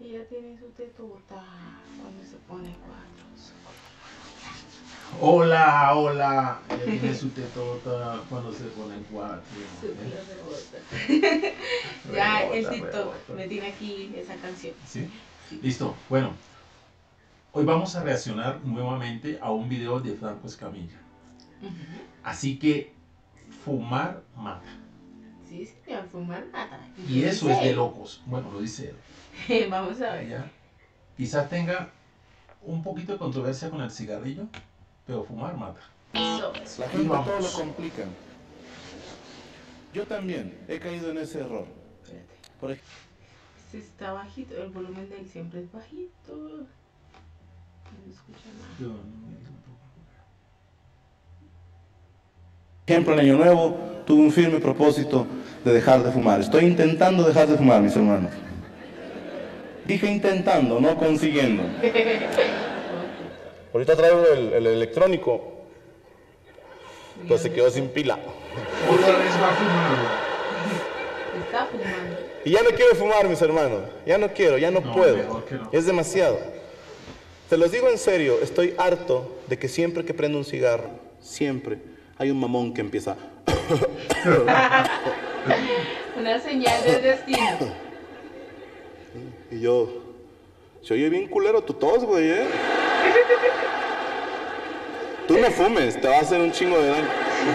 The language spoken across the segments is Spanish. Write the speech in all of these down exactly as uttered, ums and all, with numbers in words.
ya tiene su tetota cuando se pone cuatro. Hola, hola. Ya tiene su tetota cuando se pone cuatro. ¿Eh? Ya rebota, el TikTok rebota. Me tiene aquí esa canción. ¿Sí? Sí. Listo. Bueno, hoy vamos a reaccionar nuevamente a un video de Franco Escamilla. Uh-huh. Así que fumar mata. Sí, señor, fumar mata. Y eso es de locos. Bueno, lo dice él. Vamos a ver. ¿Ya? Quizás tenga un poquito de controversia con el cigarrillo, pero fumar mata. Eso, eso. La gente todo lo complica. Yo también he caído en ese error. Espérate. Por ej- Este está bajito, el volumen de él siempre es bajito. No escucha nada. Yo no, ejemplo, en Año Nuevo tuve un firme propósito de dejar de fumar. Estoy intentando dejar de fumar, mis hermanos. Dije intentando, no consiguiendo. Ahorita traigo el, el electrónico, pero se quedó sin pila. Otra vez va a fumar. Está fumando. Y ya no quiero fumar, mis hermanos. Ya no quiero, ya no, no puedo. No. Es demasiado. Te los digo en serio, estoy harto de que siempre que prendo un cigarro, siempre hay un mamón que empieza. Una señal del destino. Y yo, se oye bien culero tu tos, güey, ¿eh? Tú no fumes, te va a hacer un chingo de daño.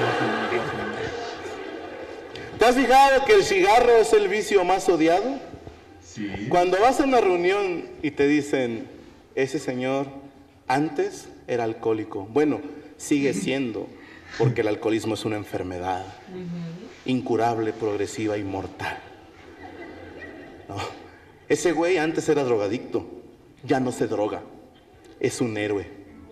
¿Te has fijado que el cigarro es el vicio más odiado? Sí. Cuando vas a una reunión y te dicen, ese señor antes era alcohólico. Bueno, sigue siendo, porque el alcoholismo es una enfermedad uh-huh. incurable, progresiva y mortal. No. Ese güey antes era drogadicto, ya no se droga, es un héroe.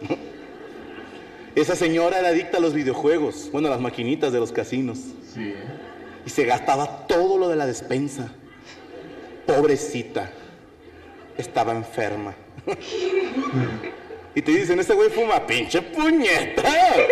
Esa señora era adicta a los videojuegos, bueno, a las maquinitas de los casinos. Sí. Y se gastaba todo lo de la despensa. Pobrecita, estaba enferma. Y te dicen, ese güey fuma, pinche puñeta.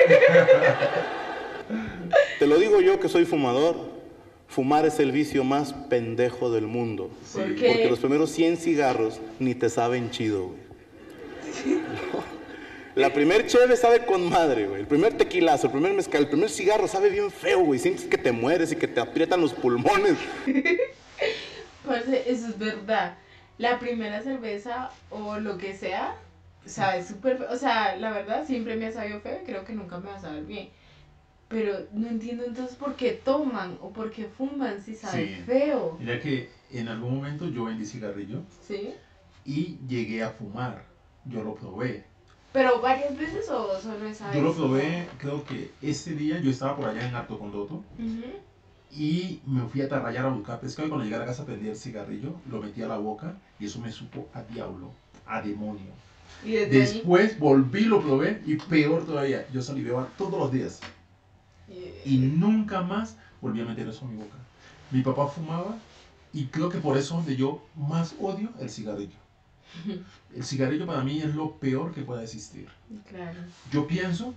Te lo digo yo que soy fumador. Fumar es el vicio más pendejo del mundo. Sí. ¿Por qué? Porque los primeros cien cigarros ni te saben chido, güey. ¿No? La primer cheve sabe con madre, güey. El primer tequilazo, el primer mezcal, el primer cigarro sabe bien feo, güey. Sientes que te mueres y que te aprietan los pulmones. Pues eso es verdad. La primera cerveza o lo que sea, sabe súper feo. O sea, la verdad siempre me ha sabido feo y creo que nunca me va a saber bien. Pero no entiendo entonces por qué toman o por qué fuman si sabe sí. feo. Mira que en algún momento yo vendí cigarrillo. Sí. Y llegué a fumar. Yo lo probé. ¿Pero varias veces o solo esa vez? Yo lo probé, creo que ese día yo estaba por allá en Alto Condoto. Uh-huh. Y me fui a Tarrayar a buscar pescado y cuando llegué a la casa prendí el cigarrillo, lo metí a la boca y eso me supo a diablo, a demonio. ¿Y después ahí? Volví, lo probé y peor todavía, yo saliveaba todos los días. Y nunca más volví a meter eso en mi boca. Mi papá fumaba y creo que por eso es donde yo más odio el cigarrillo. El cigarrillo para mí es lo peor que pueda existir. Claro. Yo pienso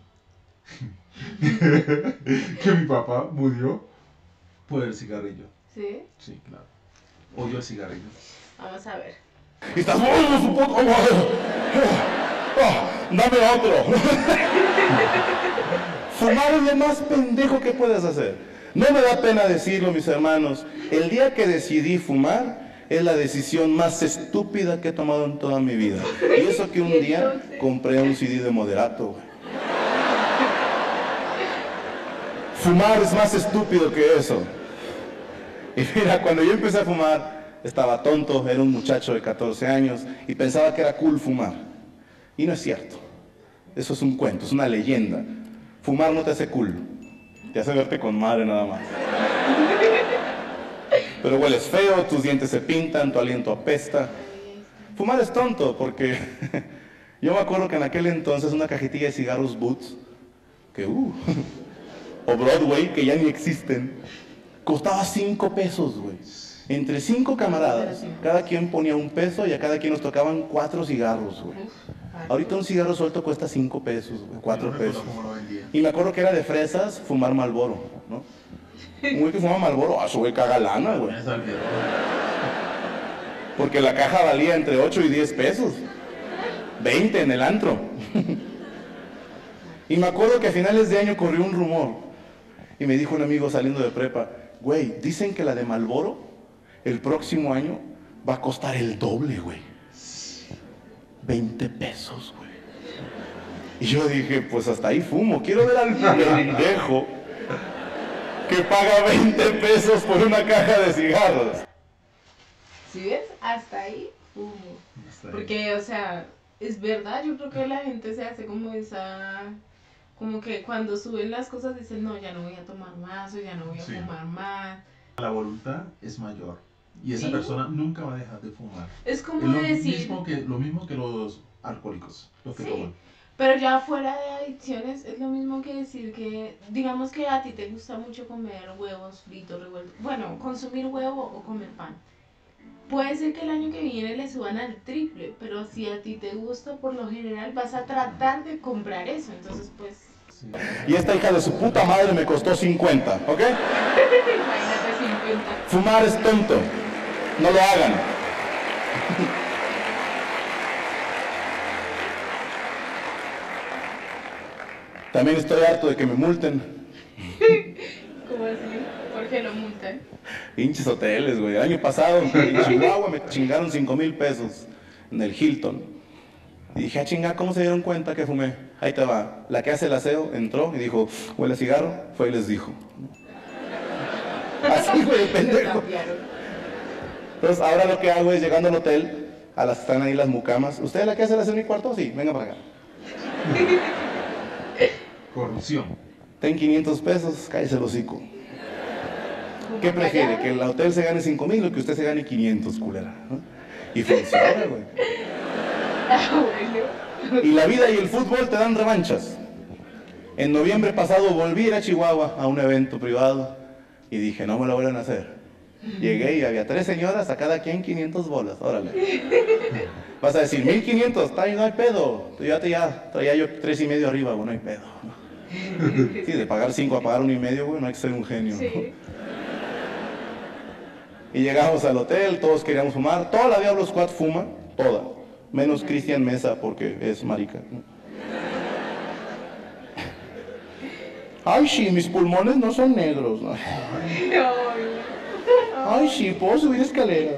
que mi papá murió por el cigarrillo. ¿Sí? Sí, claro. Odio el cigarrillo. Vamos a ver. Estás bueno, su puto madre. Dame otro. Fumar es lo más pendejo que puedes hacer. No me da pena decirlo, mis hermanos. El día que decidí fumar es la decisión más estúpida que he tomado en toda mi vida. Y eso que un día compré un C D de Moderato, güey. Fumar es más estúpido que eso. Y mira, cuando yo empecé a fumar, estaba tonto, era un muchacho de catorce años y pensaba que era cool fumar. Y no es cierto. Eso es un cuento, es una leyenda. Fumar no te hace cool, te hace verte con madre nada más. Pero hueles feo, tus dientes se pintan, tu aliento apesta. Fumar es tonto porque yo me acuerdo que en aquel entonces una cajetilla de cigarros Boots, que uh, o Broadway, que ya ni existen, costaba cinco pesos, güey. Entre cinco camaradas, cada quien ponía un peso y a cada quien nos tocaban cuatro cigarros, güey. Ahorita un cigarro suelto cuesta cinco pesos, güey, cuatro pesos. Y me acuerdo que era de fresas fumar Marlboro, ¿no? Un güey que fuma Marlboro, ah, su güey caga lana, güey. Porque la caja valía entre ocho y diez pesos. veinte en el antro. Y me acuerdo que a finales de año corrió un rumor. Y me dijo un amigo saliendo de prepa, güey, dicen que la de Marlboro el próximo año va a costar el doble, güey. veinte pesos, güey. Y yo dije, pues hasta ahí fumo. Quiero ver al pendejo que paga veinte pesos por una caja de cigarros. ¿Sí ves? Hasta ahí fumo. Hasta ahí. Porque, o sea, es verdad, yo creo que la gente se hace como esa... Como que cuando suben las cosas dicen, no, ya no voy a tomar más o ya no voy a sí. fumar más. La voluntad es mayor y esa ¿sí? persona nunca va a dejar de fumar. Es como es lo decir... Mismo que, lo mismo que los alcohólicos, los que sí. toman. Pero ya fuera de adicciones es lo mismo que decir que, digamos que a ti te gusta mucho comer huevos fritos, revueltos. Bueno, consumir huevo o comer pan. Puede ser que el año que viene le suban al triple, pero si a ti te gusta, por lo general vas a tratar de comprar eso. Entonces, pues... Sí. Y esta hija de su puta madre me costó cincuenta, ¿ok? Imagínate cincuenta. Fumar es tonto. No lo hagan. También estoy harto de que me multen. ¿Cómo así? ¿Por qué lo multan? Pinches hoteles, güey. El año pasado en Chihuahua me chingaron cinco mil pesos en el Hilton. Y dije, ah, chinga, ¿cómo se dieron cuenta que fumé? Ahí te va. La que hace el aseo entró y dijo, huele a cigarro. Fue y les dijo. Así, güey, pendejo. Entonces, ahora lo que hago es, llegando al hotel, a las están ahí las mucamas. ¿Usted es la que hace el aseo en mi cuarto? Sí, venga para acá. Corrupción. Ten quinientos pesos, cállese el hocico. ¿Qué prefiere? ¿Que el hotel se gane cinco mil o que usted se gane quinientos, culera? ¿No? Y funciona, güey. Y la vida y el fútbol te dan revanchas. En noviembre pasado volví a ir a Chihuahua a un evento privado y dije, no me lo vuelvan a hacer. Llegué y había tres señoras, a cada quien quinientos bolas, órale. Vas a decir, mil quinientos, no hay pedo. Ya, ya traía yo tres y medio arriba, güey, no hay pedo. Sí, de pagar cinco a pagar uno y medio, güey, no hay que ser un genio. Sí. ¿No? Y llegamos al hotel, todos queríamos fumar. Toda la Diablo Squad fuma, toda. Menos Cristian Mesa porque es marica. Ay, sí, mis pulmones no son negros. ¿No? Ay, sí, puedo subir escaleras.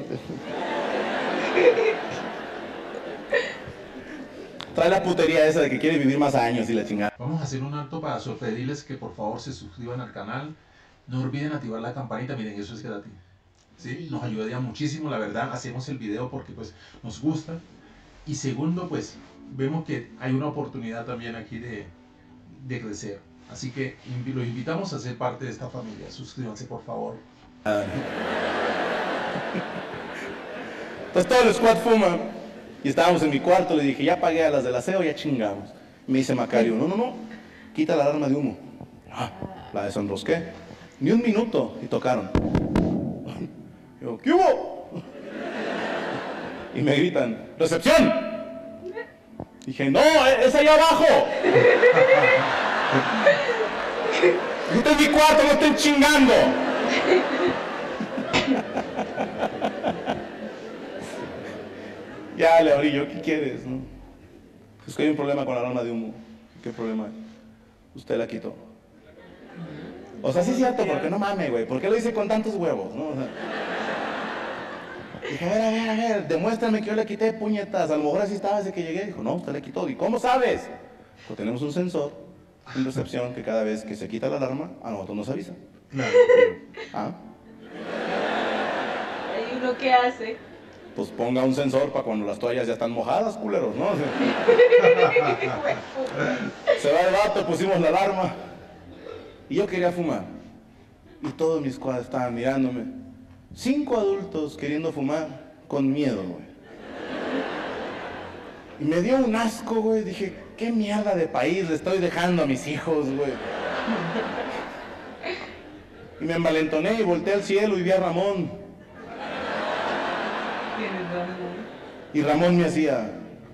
Trae la putería esa de que quiere vivir más años y la chingada. Vamos a hacer un alto para pedirles que por favor se suscriban al canal. No olviden activar la campanita, miren, eso es gratis. ¿Sí? Nos ayudaría muchísimo, la verdad. Hacemos el video porque pues nos gusta. Y segundo, pues vemos que hay una oportunidad también aquí de, de crecer. Así que inv los invitamos a ser parte de esta familia. Suscríbanse, por favor. Entonces todo el squad fuma. Y estábamos en mi cuarto, le dije, ya pagué a las del aseo, ya chingamos. Me dice Macario, no, no, no, quita la alarma de humo. Ah, la desenrosqué. Ni un minuto y tocaron. Yo, ¿qué hubo? Y me gritan, ¡recepción! Dije, no, es allá abajo. Este es mi cuarto, no estén chingando. Ya le abrí yo, ¿qué quieres? ¿No? Es que hay un problema con la alarma de humo. ¿Qué problema hay? Usted la quitó. O sea, sí es cierto, porque no mames, güey. ¿Por qué lo hice con tantos huevos? ¿No? O sea, dije, a ver, a ver, a ver, demuéstrame que yo le quité, puñetas. A lo mejor así estaba desde que llegué. Dijo, no, usted le quitó. ¿Y cómo sabes? Pues tenemos un sensor en recepción que cada vez que se quita la alarma, a nosotros nos avisa. Claro. ¿Ah? ¿Y uno qué hace? Pues ponga un sensor para cuando las toallas ya están mojadas, culeros, ¿no? Se va el vato, pusimos la alarma. Y yo quería fumar. Y todos mis squad estaban mirándome. Cinco adultos queriendo fumar con miedo, güey. Y me dio un asco, güey. Dije, ¿qué mierda de país le estoy dejando a mis hijos, güey? Y me envalentoné y volteé al cielo y vi a Ramón. Y Ramón me hacía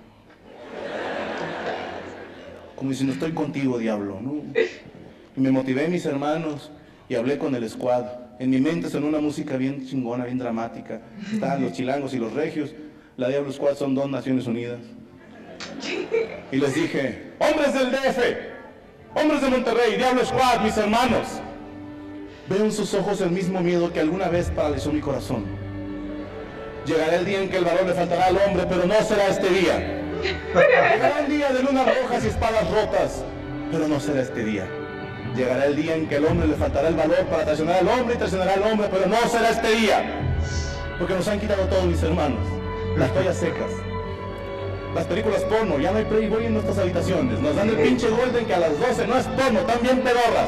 como diciendo, estoy contigo, diablo, ¿no? Y me motivé mis hermanos y hablé con el squad En mi mente sonó una música bien chingona, bien dramática. Estaban los chilangos y los regios. La Diablo Squad son dos Naciones Unidas. Y les dije, hombres del D F, hombres de Monterrey, Diablo Squad, mis hermanos. Veo en sus ojos el mismo miedo que alguna vez paralizó mi corazón. Llegará el día en que el valor le faltará al hombre, pero no será este día. Llegará el día de lunas rojas y espadas rotas, pero no será este día. Llegará el día en que al hombre le faltará el valor para traicionar al hombre y traicionará al hombre, pero no será este día. Porque nos han quitado todos, mis hermanos. Las toallas secas, las películas porno, ya no hay Playboy en nuestras habitaciones. Nos dan el pinche Golden que a las doce no es porno, también pedorras.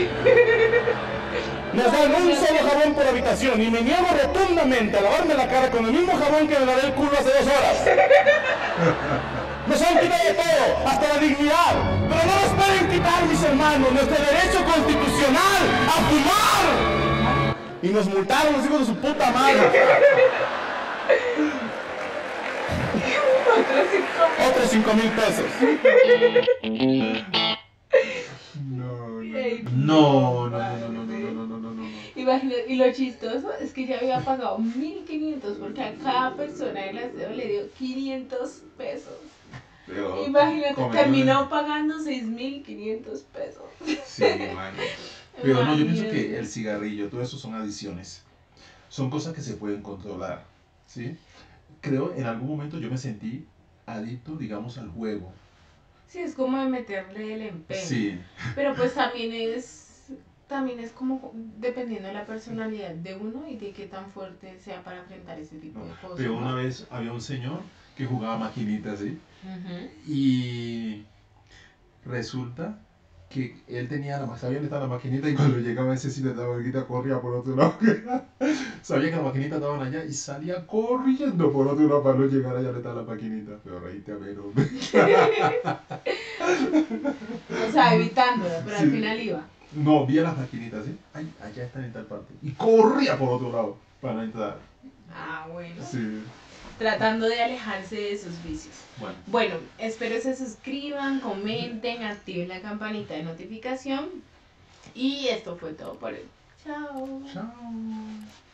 Nos dan un solo jabón por habitación y me niego rotundamente a lavarme la cara con el mismo jabón que me lavé el culo hace dos horas. Nos han quitado todo, hasta la dignidad. Pero no nos pueden quitar, mis hermanos, nuestro derecho constitucional a fumar. Y nos multaron los hijos de su puta madre. Otros cinco mil pesos. No, no, no, no, no, no, no, no, no, no, no. Imagínate, y lo chistoso es que ya había pagado mil quinientos porque a cada persona del aseo le dio quinientos pesos. Pero, Imagínate, come, terminó come. pagando seis mil quinientos pesos. Sí, mano. Pero no, yo pienso que Imagínate. el cigarrillo, todo eso son adicciones. Son cosas que se pueden controlar, ¿sí? Creo en algún momento yo me sentí adicto, digamos, al juego. Sí, es como de meterle el empeño. Sí. Pero pues también es, también es como dependiendo de la personalidad de uno y de qué tan fuerte sea para enfrentar ese tipo No, de cosas. pero una ¿no? vez había un señor que jugaba maquinitas, ¿sí? Ujú. Y resulta que él tenía la, sabía dónde estaba la maquinita y cuando llegaba a ese sitio de la maquinita corría por otro lado. Sabía que las maquinitas estaban allá y salía corriendo por otro lado para no llegar allá donde estaba la maquinita. Pero reíste a ver, hombre. O sea, evitándola, pero Sí. al final iba. No, vi a las maquinitas, ¿sí? Ay, allá están en tal parte. Y corría por otro lado para no entrar. Ah, bueno. Sí. Tratando de alejarse de esos vicios. Bueno. Bueno, espero se suscriban, comenten, activen la campanita de notificación. Y esto fue todo por hoy. Chao. Chao.